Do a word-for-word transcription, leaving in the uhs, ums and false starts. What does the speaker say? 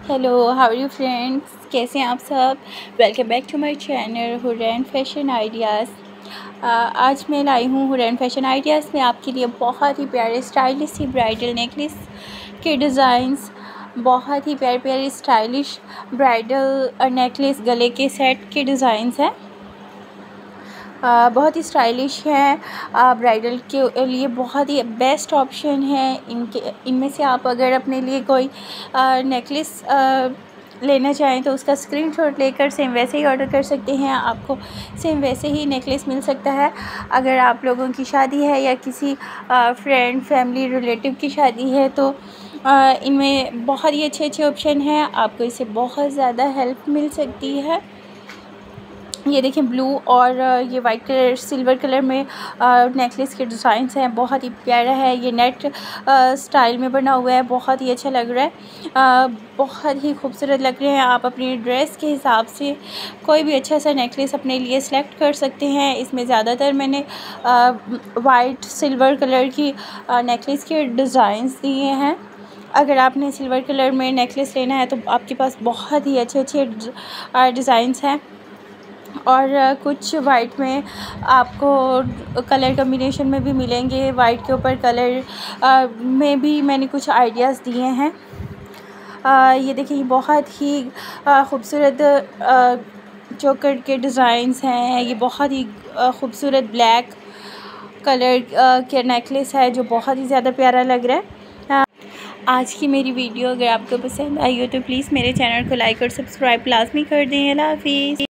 Hello, how are you friends. कैसे हैं आप सब। Welcome back to my channel Hurain fashion ideas. आज मैं लाई हूँ हुरैन फैशन आइडियाज़ में आपके लिए बहुत ही प्यारे स्टाइलिश सी ब्राइडल नेकलेस के डिज़ाइंस, बहुत ही प्यारे प्यारे स्टाइलिश ब्राइडल नेकलेस गले के सेट के डिज़ाइंस हैं। आ, बहुत ही स्टाइलिश है, ब्राइडल के लिए बहुत ही बेस्ट ऑप्शन है। इनके इनमें से आप अगर अपने लिए कोई नेकलेस लेना चाहें तो उसका स्क्रीनशॉट लेकर सेम वैसे ही ऑर्डर कर सकते हैं। आपको सेम वैसे ही नेकलेस मिल सकता है। अगर आप लोगों की शादी है या किसी फ्रेंड फैमिली रिलेटिव की शादी है तो इनमें बहुत ही अच्छे अच्छे ऑप्शन हैं। आपको इससे बहुत ज़्यादा हेल्प मिल सकती है। ये देखें, ब्लू और ये वाइट कलर सिल्वर कलर में नेकलेस के डिज़ाइंस हैं। बहुत ही प्यारा है। ये नेट स्टाइल में बना हुआ है, बहुत ही अच्छा लग रहा है, आ, बहुत ही खूबसूरत लग रहे हैं। आप अपनी ड्रेस के हिसाब से कोई भी अच्छा सा नेकलेस अपने लिए सेलेक्ट कर सकते हैं। इसमें ज़्यादातर मैंने वाइट सिल्वर कलर की नेकलेस के डिज़ाइंस दिए हैं। अगर आपने सिल्वर कलर में नेकलेस लेना है तो आपके पास बहुत ही अच्छे अच्छे डिज़ाइंस हैं। और कुछ वाइट में आपको कलर कम्बिनेशन में भी मिलेंगे। वाइट के ऊपर कलर में भी मैंने कुछ आइडियाज़ दिए हैं। आ, ये देखिए, बहुत ही खूबसूरत चोकर के डिज़ाइंस हैं। ये बहुत ही खूबसूरत ब्लैक कलर के नेकलेस है जो बहुत ही ज़्यादा प्यारा लग रहा है। आज की मेरी वीडियो अगर आपको पसंद आई हो तो प्लीज़ मेरे चैनल को लाइक और सब्सक्राइब लाजमी कर दें। अल्लाह हाफ़िज़।